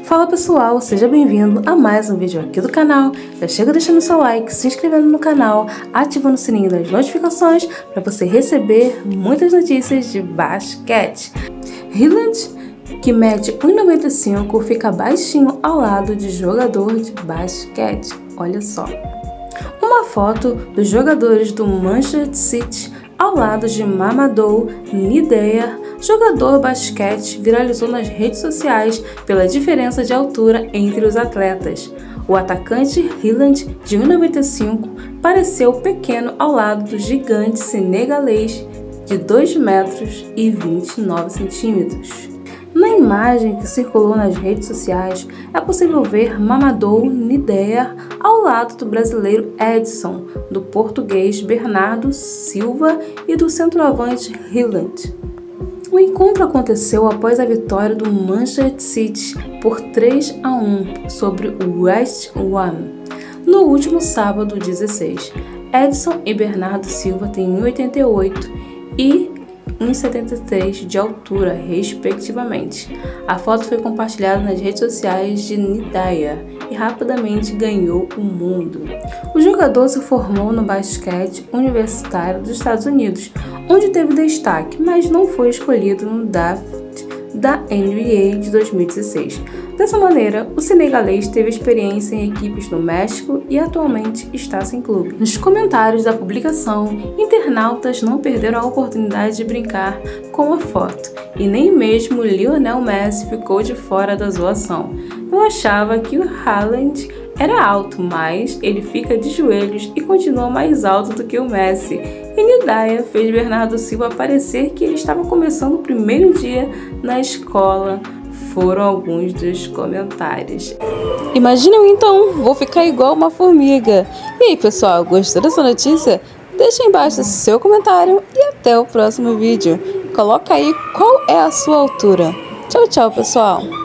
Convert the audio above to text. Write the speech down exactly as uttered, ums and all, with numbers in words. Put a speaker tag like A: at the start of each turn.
A: Fala pessoal, seja bem-vindo a mais um vídeo aqui do canal. Já chega deixando seu like, se inscrevendo no canal, ativando o sininho das notificações para você receber muitas notícias de basquete. Hyland, que mede um e noventa e cinco, fica baixinho ao lado de jogador de basquete. Olha só. Uma foto dos jogadores do Manchester City ao lado de Mamadou Nideya, jogador basquete, viralizou nas redes sociais pela diferença de altura entre os atletas. O atacante Hyland, de um e noventa e cinco, pareceu pequeno ao lado do gigante senegalês de dois metros e vinte e nove centímetros. Na imagem que circulou nas redes sociais, é possível ver Mamadou Nideya ao lado do brasileiro Edson, do português Bernardo Silva e do centroavante Hyland. O encontro aconteceu após a vitória do Manchester City por três a um sobre o West Ham no último sábado dezesseis. Edson e Bernardo Silva têm um e oitenta e oito e um e setenta e três de altura, respectivamente. A foto foi compartilhada nas redes sociais de Nideya e rapidamente ganhou o mundo. O jogador se formou no basquete universitário dos Estados Unidos, onde teve destaque, mas não foi escolhido no draft da N B A de dois mil e dezesseis. Dessa maneira, o senegalês teve experiência em equipes no México e atualmente está sem clube. Nos comentários da publicação, internautas não perderam a oportunidade de brincar com a foto, e nem mesmo Lionel Messi ficou de fora da zoação. Eu achava que o Haaland era alto, mas ele fica de joelhos e continua mais alto do que o Messi. E Nideya fez Bernardo Silva parecer que ele estava começando o primeiro dia na escola. Foram alguns dos comentários.
B: Imagina eu então, vou ficar igual uma formiga. E aí pessoal, gostou dessa notícia? Deixa aí embaixo seu comentário e até o próximo vídeo. Coloca aí qual é a sua altura. Tchau, tchau pessoal!